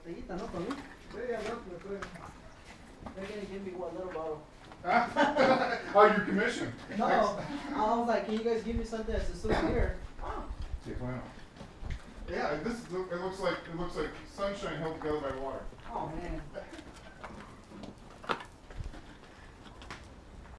botellita, ¿no? Con they're gonna give me one little bottle. Oh, your commission. No, I was like, can you guys give me something as a souvenir? Oh. Yeah, it looks like sunshine held together by water. Oh man.